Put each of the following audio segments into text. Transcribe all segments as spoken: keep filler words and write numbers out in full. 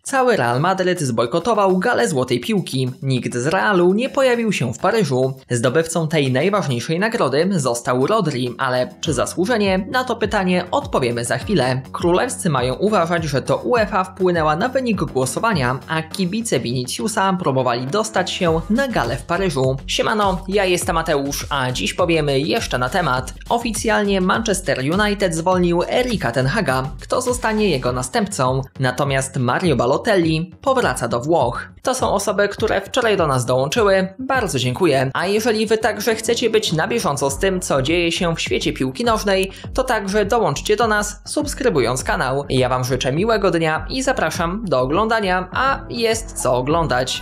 Cały Real Madryt zbojkotował galę Złotej Piłki. Nikt z Realu nie pojawił się w Paryżu. Zdobywcą tej najważniejszej nagrody został Rodri, ale czy zasłużenie? Na to pytanie odpowiemy za chwilę. Królewscy mają uważać, że to UEFA wpłynęła na wynik głosowania, a kibice Viniciusa próbowali dostać się na galę w Paryżu. Siemano, ja jestem Mateusz, a dziś powiemy jeszcze na temat. Oficjalnie Manchester United zwolnił Erika ten Haga. Kto zostanie jego następcą? Natomiast Mario Balotelli powraca do Włoch. To są osoby, które wczoraj do nas dołączyły. Bardzo dziękuję. A jeżeli wy także chcecie być na bieżąco z tym, co dzieje się w świecie piłki nożnej, to także dołączcie do nas, subskrybując kanał. Ja wam życzę miłego dnia i zapraszam do oglądania, a jest co oglądać.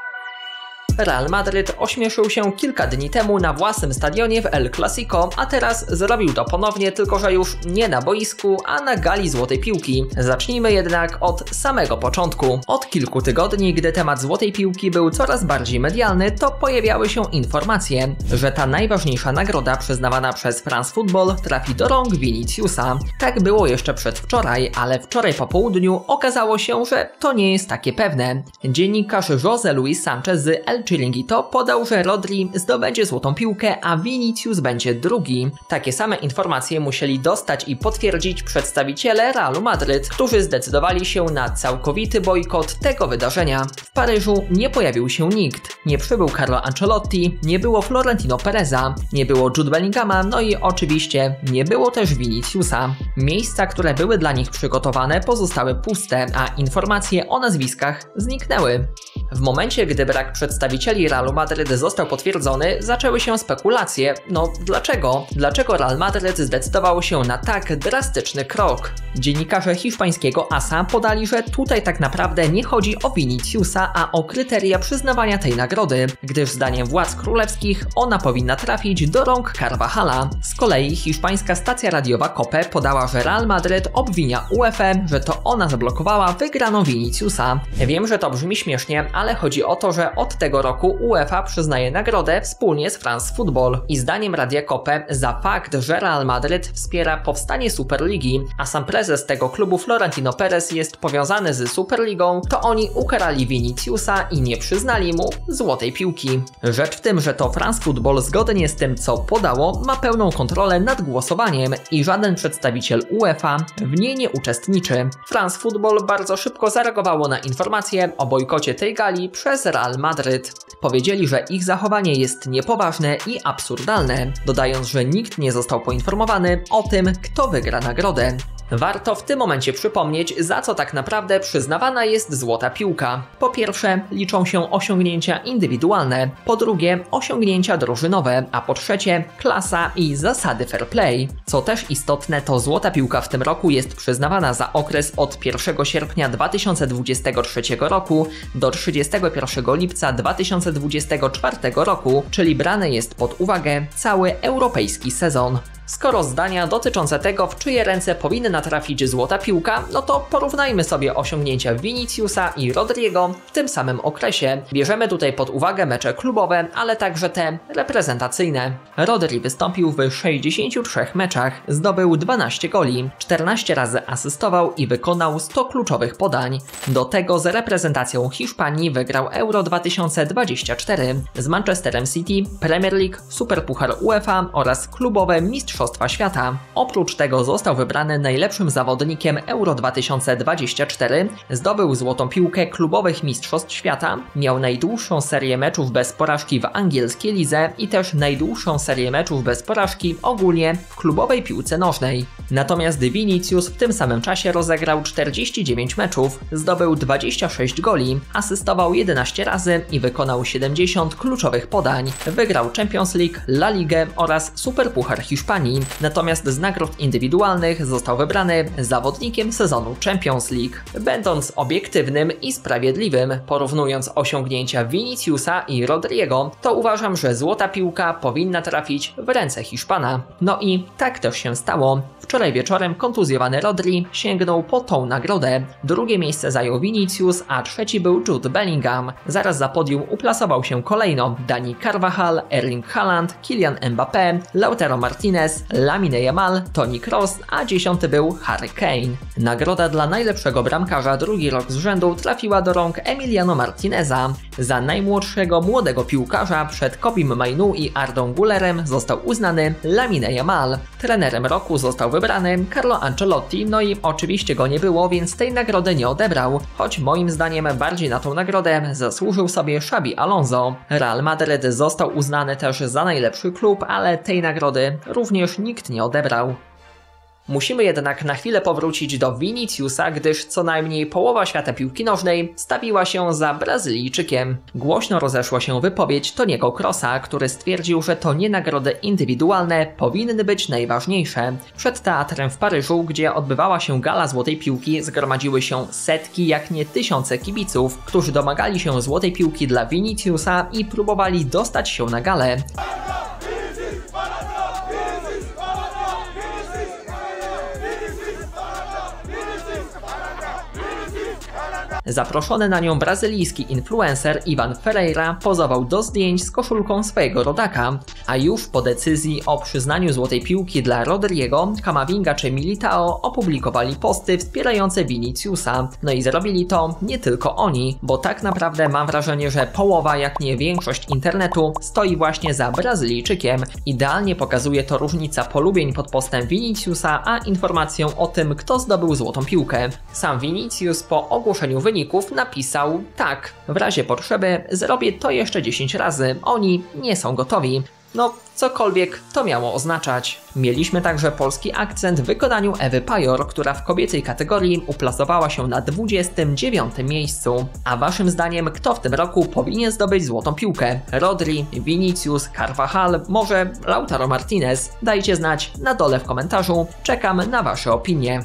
Real Madryt ośmieszył się kilka dni temu na własnym stadionie w El Clasico, a teraz zrobił to ponownie, tylko że już nie na boisku, a na gali Złotej Piłki. Zacznijmy jednak od samego początku. Od kilku tygodni, gdy temat Złotej Piłki był coraz bardziej medialny, to pojawiały się informacje, że ta najważniejsza nagroda przyznawana przez France Football trafi do rąk Viniciusa. Tak było jeszcze przedwczoraj, ale wczoraj po południu okazało się, że to nie jest takie pewne. Dziennikarz José Luis Sánchez z El Chiringuito podał, że Rodri zdobędzie Złotą Piłkę, a Vinicius będzie drugi. Takie same informacje musieli dostać i potwierdzić przedstawiciele Realu Madryt, którzy zdecydowali się na całkowity bojkot tego wydarzenia. W Paryżu nie pojawił się nikt. Nie przybył Carlo Ancelotti, nie było Florentino Pereza, nie było Jude Bellinghama, no i oczywiście nie było też Viniciusa. Miejsca, które były dla nich przygotowane, pozostały puste, a informacje o nazwiskach zniknęły. W momencie, gdy brak przedstawicieli Realu Madryt został potwierdzony, zaczęły się spekulacje. No dlaczego? Dlaczego Real Madryt zdecydował się na tak drastyczny krok? Dziennikarze hiszpańskiego Asa podali, że tutaj tak naprawdę nie chodzi o Viniciusa, a o kryteria przyznawania tej nagrody, gdyż zdaniem władz królewskich ona powinna trafić do rąk Carvajala. Z kolei hiszpańska stacja radiowa COPE podała, że Real Madryt obwinia UEFA, że to ona zablokowała wygraną Viniciusa. Wiem, że to brzmi śmiesznie, ale chodzi o to, że od tego roku UEFA przyznaje nagrodę wspólnie z France Football i zdaniem Radia COPE za fakt, że Real Madryt wspiera powstanie Superligi, a sam prezes tego klubu Florentino Perez jest powiązany z Superligą, to oni ukarali Viniciusa i nie przyznali mu Złotej Piłki. Rzecz w tym, że to France Football zgodnie z tym, co podało, ma pełną kontrolę nad głosowaniem i żaden przedstawiciel UEFA w niej nie uczestniczy. France Football bardzo szybko zareagowało na informację o bojkocie tej gali przez Real Madryt. Powiedzieli, że ich zachowanie jest niepoważne i absurdalne, dodając, że nikt nie został poinformowany o tym, kto wygra nagrodę. Warto w tym momencie przypomnieć, za co tak naprawdę przyznawana jest Złota Piłka. Po pierwsze, liczą się osiągnięcia indywidualne, po drugie, osiągnięcia drużynowe, a po trzecie, klasa i zasady fair play. Co też istotne, to Złota Piłka w tym roku jest przyznawana za okres od pierwszego sierpnia dwa tysiące dwudziestego trzeciego roku do trzydziestego pierwszego lipca dwa tysiące dwudziestego czwartego roku, czyli brany jest pod uwagę cały europejski sezon. Skoro zdania dotyczące tego, w czyje ręce powinna trafić Złota Piłka, no to porównajmy sobie osiągnięcia Viniciusa i Rodriego w tym samym okresie. Bierzemy tutaj pod uwagę mecze klubowe, ale także te reprezentacyjne. Rodri wystąpił w sześćdziesięciu trzech meczach, zdobył dwanaście goli, czternaście razy asystował i wykonał sto kluczowych podań. Do tego z reprezentacją Hiszpanii wygrał Euro dwa tysiące dwadzieścia cztery, z Manchesterem City, Premier League, Superpuchar UEFA oraz klubowe mistrzostwa Mistrzostwa Świata. Oprócz tego został wybrany najlepszym zawodnikiem Euro dwa tysiące dwadzieścia cztery, zdobył Złotą Piłkę klubowych Mistrzostw Świata, miał najdłuższą serię meczów bez porażki w angielskiej lidze i też najdłuższą serię meczów bez porażki ogólnie w klubowej piłce nożnej. Natomiast Vinicius w tym samym czasie rozegrał czterdzieści dziewięć meczów, zdobył dwadzieścia sześć goli, asystował jedenaście razy i wykonał siedemdziesiąt kluczowych podań. Wygrał Champions League, La Ligę oraz Superpuchar Hiszpanii. Natomiast z nagród indywidualnych został wybrany zawodnikiem sezonu Champions League. Będąc obiektywnym i sprawiedliwym, porównując osiągnięcia Viniciusa i Rodriego, to uważam, że Złota Piłka powinna trafić w ręce Hiszpana. No i tak też się stało. Wczoraj wieczorem kontuzjowany Rodri sięgnął po tą nagrodę. Drugie miejsce zajął Vinicius, a trzeci był Jude Bellingham. Zaraz za podium uplasował się kolejno Dani Carvajal, Erling Haaland, Kylian Mbappé, Lautaro Martinez Martinez, Lamine Yamal, Toni Kroos, a dziesiąty był Harry Kane. Nagroda dla najlepszego bramkarza drugi rok z rzędu trafiła do rąk Emiliano Martineza. Za najmłodszego młodego piłkarza przed Kobim Mainu i Ardą Gullerem został uznany Lamine Yamal. Trenerem roku został wybrany Carlo Ancelotti, no i oczywiście go nie było, więc tej nagrody nie odebrał, choć moim zdaniem bardziej na tą nagrodę zasłużył sobie Xabi Alonso. Real Madryt został uznany też za najlepszy klub, ale tej nagrody również nikt nie odebrał. Musimy jednak na chwilę powrócić do Viniciusa, gdyż co najmniej połowa świata piłki nożnej stawiła się za Brazylijczykiem. Głośno rozeszła się wypowiedź Toniego Kroosa, który stwierdził, że to nie nagrody indywidualne powinny być najważniejsze. Przed teatrem w Paryżu, gdzie odbywała się gala Złotej Piłki, zgromadziły się setki, jak nie tysiące kibiców, którzy domagali się Złotej Piłki dla Viniciusa i próbowali dostać się na galę. Zaproszony na nią brazylijski influencer Ivan Ferreira pozował do zdjęć z koszulką swojego rodaka, a już po decyzji o przyznaniu Złotej Piłki dla Rodriego, Camavinga czy Militao opublikowali posty wspierające Viniciusa. No i zrobili to nie tylko oni, bo tak naprawdę mam wrażenie, że połowa, jak nie większość internetu stoi właśnie za Brazylijczykiem. Idealnie pokazuje to różnica polubień pod postem Viniciusa, a informacją o tym, kto zdobył Złotą Piłkę. Sam Vinicius po ogłoszeniu wyników napisał: tak, w razie potrzeby zrobię to jeszcze dziesięć razy, oni nie są gotowi. No, cokolwiek to miało oznaczać. Mieliśmy także polski akcent w wykonaniu Ewy Pajor, która w kobiecej kategorii uplasowała się na dwudziestym dziewiątym miejscu. A waszym zdaniem kto w tym roku powinien zdobyć Złotą Piłkę? Rodri, Vinicius, Carvajal, może Lautaro Martinez? Dajcie znać na dole w komentarzu, czekam na wasze opinie.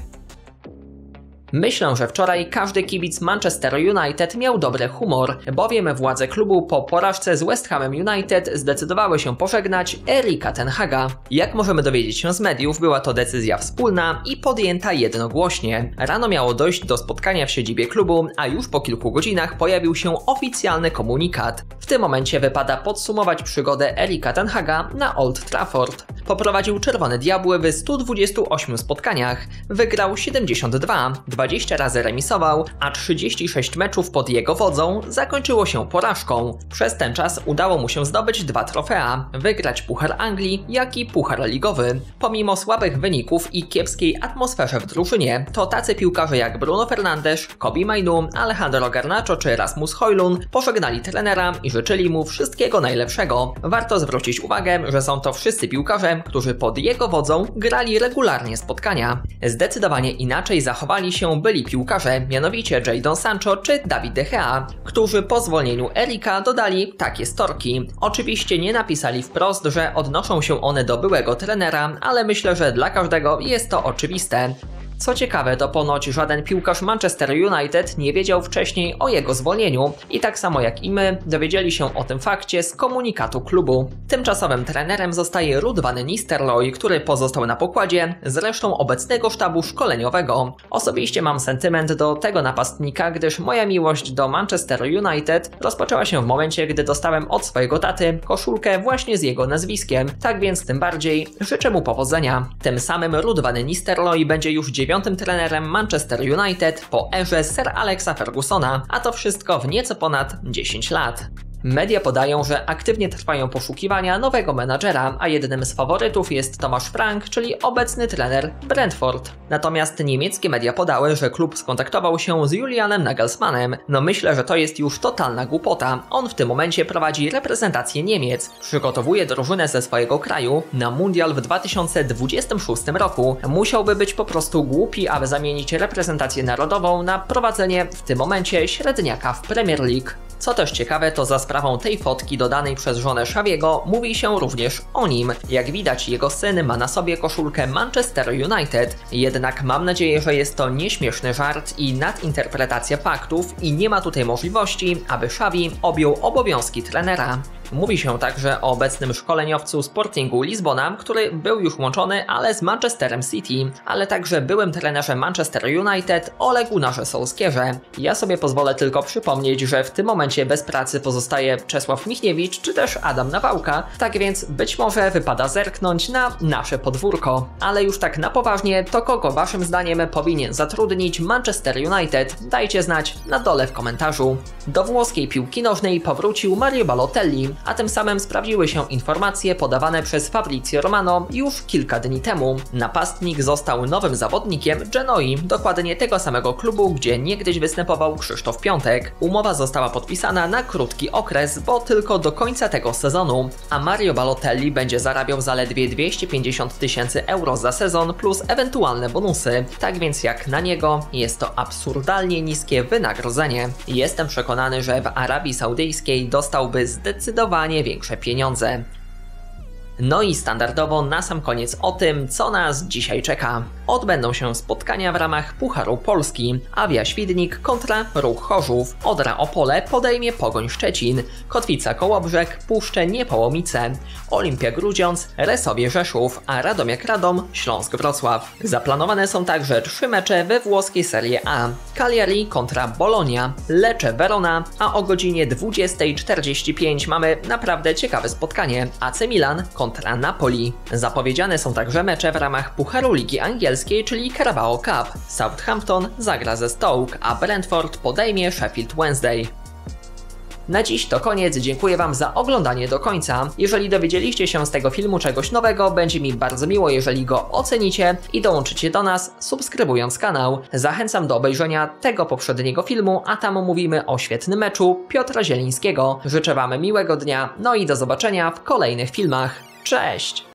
Myślę, że wczoraj każdy kibic Manchester United miał dobry humor, bowiem władze klubu po porażce z West Hamem United zdecydowały się pożegnać Erika ten Haga. Jak możemy dowiedzieć się z mediów, była to decyzja wspólna i podjęta jednogłośnie. Rano miało dojść do spotkania w siedzibie klubu, a już po kilku godzinach pojawił się oficjalny komunikat. W tym momencie wypada podsumować przygodę Erika ten Haga na Old Trafford. Poprowadził Czerwone Diabły w stu dwudziestu ośmiu spotkaniach, wygrał siedemdziesiąt dwa, dwadzieścia razy remisował, a trzydzieści sześć meczów pod jego wodzą zakończyło się porażką. Przez ten czas udało mu się zdobyć dwa trofea, wygrać Puchar Anglii, jak i Puchar Ligowy. Pomimo słabych wyników i kiepskiej atmosferze w drużynie, to tacy piłkarze jak Bruno Fernandes, Kobi Mainu, Alejandro Garnacho czy Rasmus Højlund pożegnali trenera i życzyli mu wszystkiego najlepszego. Warto zwrócić uwagę, że są to wszyscy piłkarze, którzy pod jego wodzą grali regularnie spotkania. Zdecydowanie inaczej zachowali się byli piłkarze, mianowicie Jadon Sancho czy David De Gea, którzy po zwolnieniu Erika dodali takie storki. Oczywiście nie napisali wprost, że odnoszą się one do byłego trenera, ale myślę, że dla każdego jest to oczywiste. Co ciekawe, to ponoć żaden piłkarz Manchester United nie wiedział wcześniej o jego zwolnieniu i tak samo jak i my dowiedzieli się o tym fakcie z komunikatu klubu. Tymczasowym trenerem zostaje Ruud van Nistelrooy, który pozostał na pokładzie z resztą obecnego sztabu szkoleniowego. Osobiście mam sentyment do tego napastnika, gdyż moja miłość do Manchester United rozpoczęła się w momencie, gdy dostałem od swojego taty koszulkę właśnie z jego nazwiskiem, tak więc tym bardziej życzę mu powodzenia. Tym samym Ruud van Nistelrooy będzie już dziewiątym trenerem Manchester United po erze Sir Alexa Fergusona, a to wszystko w nieco ponad dziesięć lat. Media podają, że aktywnie trwają poszukiwania nowego menadżera, a jednym z faworytów jest Thomas Frank, czyli obecny trener Brentford. Natomiast niemieckie media podały, że klub skontaktował się z Julianem Nagelsmannem. No myślę, że to jest już totalna głupota. On w tym momencie prowadzi reprezentację Niemiec, przygotowuje drużynę ze swojego kraju na mundial w dwa tysiące dwudziestym szóstym roku. Musiałby być po prostu głupi, aby zamienić reprezentację narodową na prowadzenie w tym momencie średniaka w Premier League. Co też ciekawe, to za sprawą tej fotki dodanej przez żonę Xaviego mówi się również o nim. Jak widać, jego syn ma na sobie koszulkę Manchester United. Jednak mam nadzieję, że jest to nieśmieszny żart i nadinterpretacja faktów i nie ma tutaj możliwości, aby Xavi objął obowiązki trenera. Mówi się także o obecnym szkoleniowcu Sportingu Lizbona, który był już łączony, ale z Manchesterem City, ale także byłym trenerze Manchester United Ole Gunnarze Solskierze. Ja sobie pozwolę tylko przypomnieć, że w tym momencie bez pracy pozostaje Czesław Michniewicz czy też Adam Nawałka, tak więc być może wypada zerknąć na nasze podwórko. Ale już tak na poważnie, to kogo waszym zdaniem powinien zatrudnić Manchester United? Dajcie znać na dole w komentarzu. Do włoskiej piłki nożnej powrócił Mario Balotelli, a tym samym sprawdziły się informacje podawane przez Fabrizio Romano już kilka dni temu. Napastnik został nowym zawodnikiem Genoi, dokładnie tego samego klubu, gdzie niegdyś występował Krzysztof Piątek. Umowa została podpisana na krótki okres, bo tylko do końca tego sezonu, a Mario Balotelli będzie zarabiał zaledwie dwieście pięćdziesiąt tysięcy euro za sezon plus ewentualne bonusy. Tak więc jak na niego jest to absurdalnie niskie wynagrodzenie. Jestem przekonany, że w Arabii Saudyjskiej dostałby zdecydowanie większe pieniądze. No i standardowo na sam koniec o tym, co nas dzisiaj czeka. Odbędą się spotkania w ramach Pucharu Polski. Awia Świdnik kontra Ruch Chorzów. Odra Opole podejmie Pogoń Szczecin. Kotwica Kołobrzeg puszcze Niepołomice. Olimpia Grudziądz Resowie Rzeszów, a Radomiak Radom Śląsk Wrocław. Zaplanowane są także trzy mecze we włoskiej Serie A. Cagliari kontra Bologna, Lecce Verona, a o godzinie dwudziestej czterdzieści pięć mamy naprawdę ciekawe spotkanie. A C Milan kontra Napoli. Zapowiedziane są także mecze w ramach Pucharu Ligi Angielskiej, czyli Carabao Cup. Southampton zagra ze Stoke, a Brentford podejmie Sheffield Wednesday. Na dziś to koniec, dziękuję wam za oglądanie do końca. Jeżeli dowiedzieliście się z tego filmu czegoś nowego, będzie mi bardzo miło, jeżeli go ocenicie i dołączycie do nas, subskrybując kanał. Zachęcam do obejrzenia tego poprzedniego filmu, a tam mówimy o świetnym meczu Piotra Zielińskiego. Życzę wam miłego dnia, no i do zobaczenia w kolejnych filmach. Cześć!